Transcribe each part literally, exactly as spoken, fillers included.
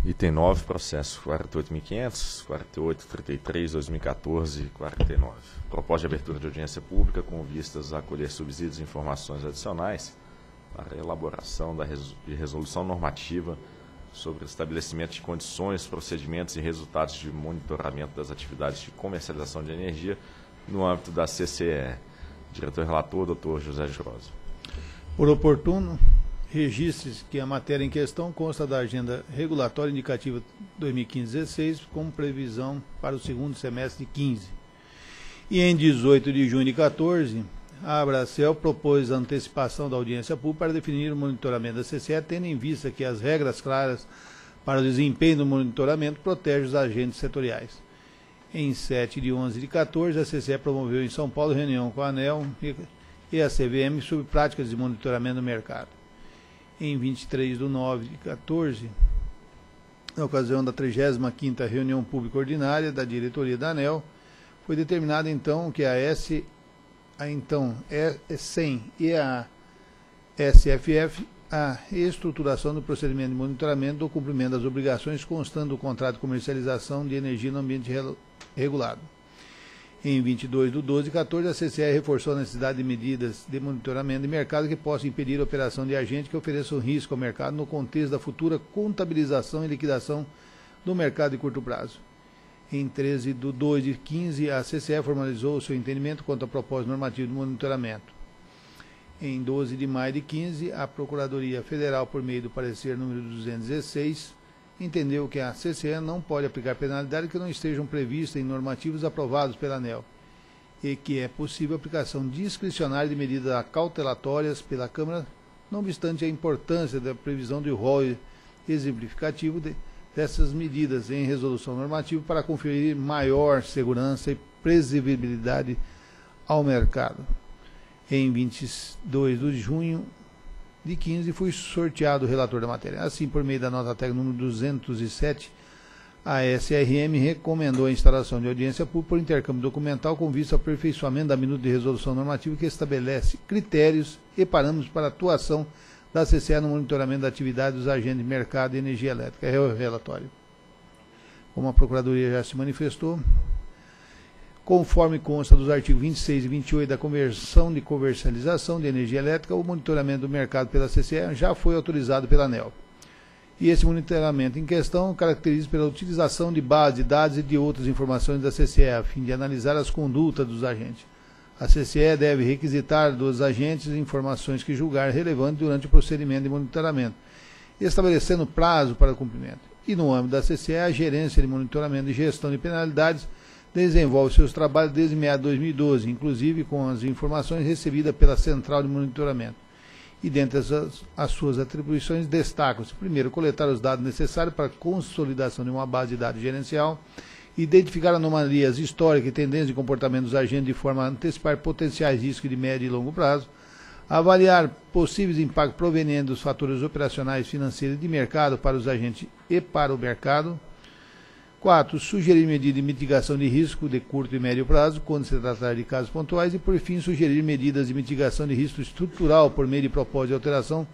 Item nove, processo quarenta e oito mil e quinhentos, quarenta e oito, trinta e três, dois mil e quatorze, quarenta e nove. Proposta de abertura de audiência pública com vistas a acolher subsídios e informações adicionais para a elaboração da res- de resolução normativa sobre o estabelecimento de condições, procedimentos e resultados de monitoramento das atividades de comercialização de energia no âmbito da C C E. Diretor-relator, doutor José Girosa. Por oportuno, registre-se que a matéria em questão consta da Agenda Regulatória Indicativa dois mil e quinze dezesseis, com previsão para o segundo semestre de quinze. E em dezoito de junho de quatorze, a Abracel propôs a antecipação da audiência pública para definir o monitoramento da C C E, tendo em vista que as regras claras para o desempenho do monitoramento protegem os agentes setoriais. Em sete de onze de quatorze, a C C E promoveu em São Paulo reunião com a ANEEL e a C V M sobre práticas de monitoramento do mercado. Em vinte e três de nove de quatorze, na ocasião da trigésima quinta reunião pública ordinária da diretoria da ANEEL, foi determinado então que a S, a então E C E M e a S F F a estruturação do procedimento de monitoramento do cumprimento das obrigações constando do contrato de comercialização de energia no ambiente regulado. Em vinte e dois de doze de quatorze, a C C E reforçou a necessidade de medidas de monitoramento de mercado que possam impedir a operação de agentes que ofereçam risco ao mercado no contexto da futura contabilização e liquidação do mercado de curto prazo. Em treze de dois de quinze, a C C E formalizou o seu entendimento quanto à proposta normativa de monitoramento. Em doze de maio de quinze, a Procuradoria Federal, por meio do parecer número duzentos e dezesseis, entendeu que a C C E não pode aplicar penalidades que não estejam previstas em normativos aprovados pela ANEEL e que é possível a aplicação discricionária de medidas cautelatórias pela Câmara, não obstante a importância da previsão de rol exemplificativo de, dessas medidas em resolução normativa para conferir maior segurança e previsibilidade ao mercado. Em vinte e dois de junho de quinze, foi sorteado o relator da matéria. Assim, por meio da nota técnica número duzentos e sete, a S R M recomendou a instalação de audiência pública por intercâmbio documental com vista ao aperfeiçoamento da minuta de resolução normativa que estabelece critérios e parâmetros para a atuação da C C E no monitoramento da atividade dos agentes de mercado de energia elétrica. É o relatório. Como a Procuradoria já se manifestou, conforme consta dos artigos vinte e seis e vinte e oito da Convenção de Comercialização de Energia Elétrica, o monitoramento do mercado pela C C E já foi autorizado pela ANEEL. E esse monitoramento em questão caracteriza pela utilização de bases de dados e de outras informações da C C E, a fim de analisar as condutas dos agentes. A C C E deve requisitar dos agentes informações que julgar relevantes durante o procedimento de monitoramento, estabelecendo prazo para o cumprimento. E no âmbito da C C E, a Gerência de Monitoramento e Gestão de Penalidades desenvolve seus trabalhos desde meados de dois mil e doze, inclusive com as informações recebidas pela Central de Monitoramento. E dentre as, as suas atribuições destacam-se, primeiro, coletar os dados necessários para a consolidação de uma base de dados gerencial, identificar anomalias históricas e tendências de comportamento dos agentes de forma a antecipar potenciais riscos de médio e longo prazo, avaliar possíveis impactos provenientes dos fatores operacionais, financeiros e de mercado para os agentes e para o mercado. quatro. Sugerir medidas de mitigação de risco de curto e médio prazo, quando se tratar de casos pontuais. E, por fim, sugerir medidas de mitigação de risco estrutural por meio de propósito de alteração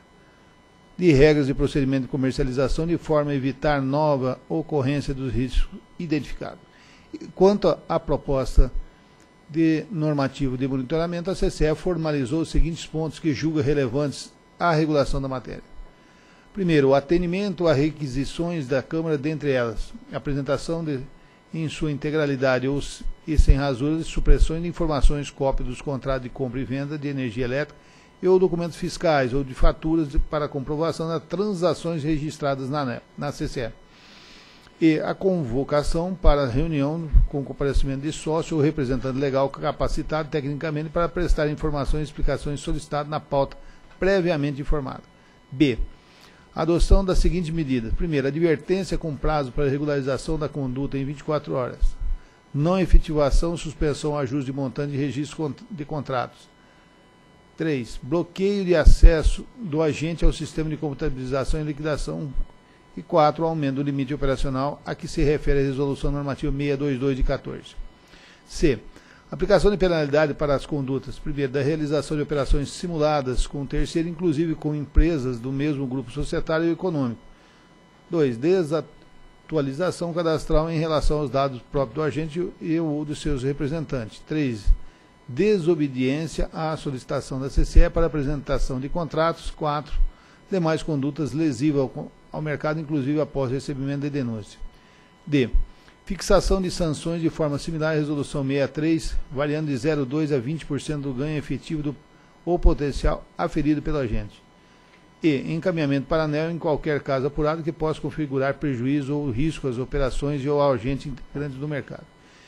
de regras de procedimento de comercialização, de forma a evitar nova ocorrência dos riscos identificados. Quanto à proposta de normativo de monitoramento, a C C E formalizou os seguintes pontos que julga relevantes à regulação da matéria. Primeiro, o atendimento a requisições da Câmara, dentre elas, a apresentação de, em sua integralidade ou, e sem rasuras, de supressões de informações, cópia dos contratos de compra e venda de energia elétrica e ou documentos fiscais ou de faturas de, para comprovação das transações registradas na, na C C E. E a convocação para a reunião com comparecimento de sócio ou representante legal capacitado tecnicamente para prestar informações e explicações solicitadas na pauta previamente informada. B. Adoção das seguintes medidas. Primeiro, advertência com prazo para regularização da conduta em vinte e quatro horas. Não efetivação, suspensão, ajuste de montante de registro de contratos. três. Bloqueio de acesso do agente ao sistema de contabilização e liquidação. E quatro. Aumento do limite operacional a que se refere a resolução normativa seiscentos e vinte e dois de quatorze. C. Aplicação de penalidade para as condutas, primeiro, da realização de operações simuladas com terceiro, inclusive com empresas do mesmo grupo societário e econômico, dois. Desatualização cadastral em relação aos dados próprios do agente e ou dos seus representantes. três. Desobediência à solicitação da C C E para apresentação de contratos. quatro. Demais condutas lesivas ao, ao mercado, inclusive após recebimento de denúncia. D. Fixação de sanções de forma similar à Resolução sessenta e três, variando de zero vírgula dois por cento a vinte por cento do ganho efetivo do, ou potencial aferido pelo agente. E. Encaminhamento para a ANEEL em qualquer caso apurado que possa configurar prejuízo ou risco às operações e ou ao agente integrante do mercado.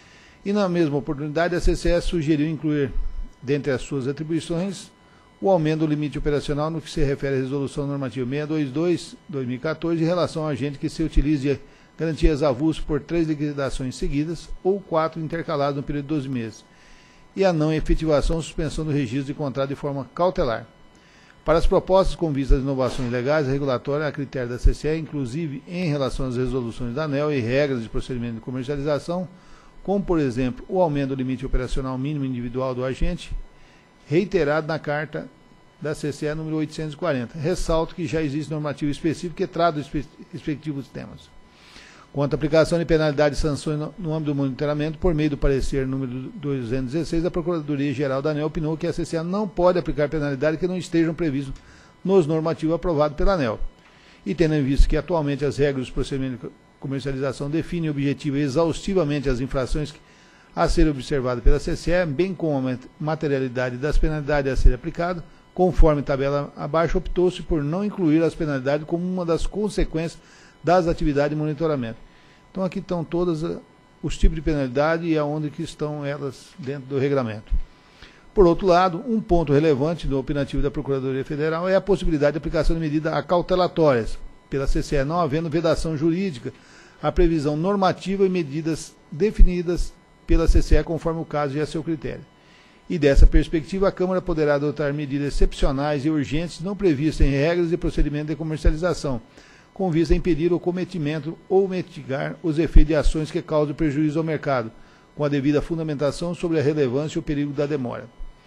E na mesma oportunidade, a C C E sugeriu incluir, dentre as suas atribuições, o aumento do limite operacional no que se refere à Resolução Normativa seiscentos e vinte e dois barra dois mil e quatorze em relação ao agente que se utilize de garantias avulsas por três liquidações seguidas ou quatro intercaladas no período de doze meses, e a não efetivação ou suspensão do registro de contrato de forma cautelar. Para as propostas com vista às inovações legais, a regulatória a critério da C C E, inclusive em relação às resoluções da ANEEL e regras de procedimento de comercialização, como, por exemplo, o aumento do limite operacional mínimo individual do agente, reiterado na carta da C C E número oitocentos e quarenta. Ressalto que já existe normativo específico que trata os respectivos temas. Quanto à aplicação de penalidade e sanções no, no âmbito do monitoramento, por meio do parecer número duzentos e dezesseis, a Procuradoria-Geral da ANEEL opinou que a C C E não pode aplicar penalidades que não estejam previstas nos normativos aprovados pela ANEEL. E tendo em vista que atualmente as regras dos procedimentos de comercialização definem objetiva e exaustivamente as infrações a serem observadas pela C C E, bem como a materialidade das penalidades a serem aplicadas, conforme tabela abaixo, optou-se por não incluir as penalidades como uma das consequências das atividades de monitoramento. Então aqui estão todos os tipos de penalidade e aonde que estão elas dentro do regramento. Por outro lado, um ponto relevante do opinativo da Procuradoria Federal é a possibilidade de aplicação de medidas acautelatórias pela C C E, não havendo vedação jurídica, a previsão normativa e medidas definidas pela C C E conforme o caso e a seu critério. E dessa perspectiva, a Câmara poderá adotar medidas excepcionais e urgentes não previstas em regras de procedimento de comercialização, com vista a impedir o cometimento ou mitigar os efeitos de ações que causam prejuízo ao mercado, com a devida fundamentação sobre a relevância e o perigo da demora.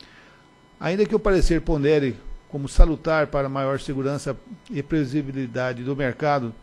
Ainda que o parecer pondere como salutar para maior segurança e previsibilidade do mercado,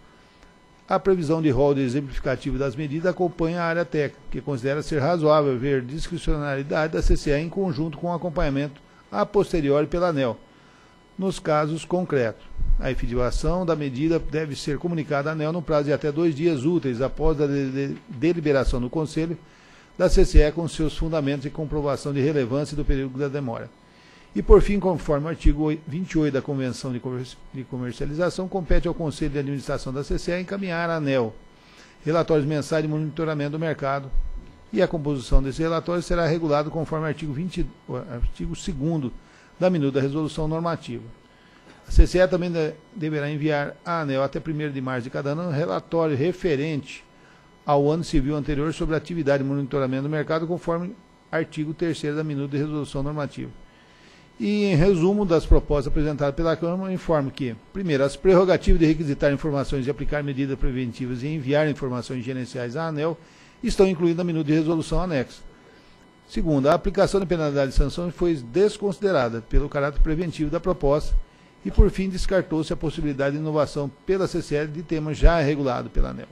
a previsão de rol de exemplificativo das medidas acompanha a área técnica, que considera ser razoável haver discricionalidade da C C E em conjunto com o acompanhamento a posteriori pela ANEEL, nos casos concretos. A efetivação da medida deve ser comunicada à ANEEL no prazo de até dois dias úteis após a de de deliberação do Conselho da C C E com seus fundamentos e comprovação de relevância do período da demora. E, por fim, conforme o artigo vinte e oito da Convenção de, Comer de Comercialização, compete ao Conselho de Administração da C C E encaminhar à ANEEL relatórios mensais de monitoramento do mercado, e a composição desse relatório será regulado conforme o artigo, vinte, artigo segundo da minuta da Resolução Normativa. A C C E também de, deverá enviar à ANEEL até primeiro de março de cada ano um relatório referente ao ano civil anterior sobre a atividade de monitoramento do mercado, conforme artigo terceiro da minuta de Resolução Normativa. E, em resumo das propostas apresentadas pela Câmara, informo que, primeiro, as prerrogativas de requisitar informações e aplicar medidas preventivas e enviar informações gerenciais à ANEEL estão incluídas na minuta de resolução anexa. Segundo, a aplicação de penalidade e sanções foi desconsiderada pelo caráter preventivo da proposta e, por fim, descartou-se a possibilidade de inovação pela C C E de tema já regulado pela ANEEL.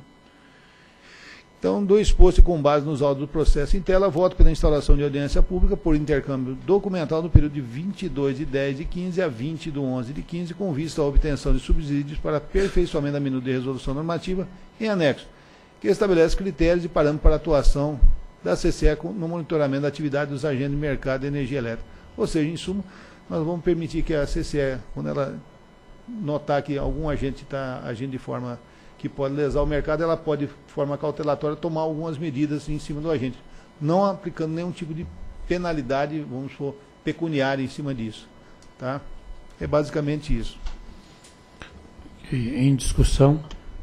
Então, do exposto e com base nos autos do processo em tela, voto pela instauração de audiência pública por intercâmbio documental no período de vinte e dois de dez de quinze a vinte de onze de quinze, com vista à obtenção de subsídios para aperfeiçoamento da minuta de resolução normativa em anexo, que estabelece critérios e parâmetros para a atuação da C C E no monitoramento da atividade dos agentes de mercado de energia elétrica. Ou seja, em suma, nós vamos permitir que a C C E, quando ela notar que algum agente está agindo de forma que pode lesar o mercado, ela pode, de forma cautelatória, tomar algumas medidas em cima do agente, não aplicando nenhum tipo de penalidade, vamos supor, pecuniária em cima disso. Tá? É basicamente isso. Em discussão,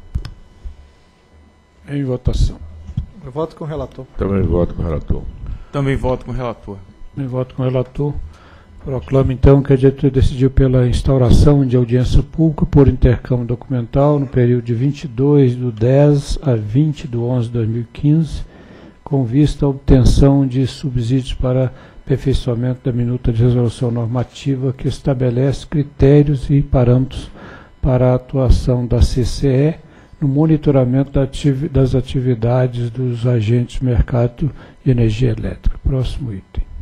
em votação. Eu voto com o relator. Também voto com o relator. Também voto com o relator. Também voto com o relator. Proclamo, então, que a diretoria decidiu pela instauração de audiência pública por intercâmbio documental no período de vinte e dois do dez a vinte de onze de dois mil e quinze, com vista à obtenção de subsídios para aperfeiçoamento da minuta de resolução normativa que estabelece critérios e parâmetros para a atuação da C C E no monitoramento da ativi- das atividades dos agentes do mercado de energia elétrica. Próximo item.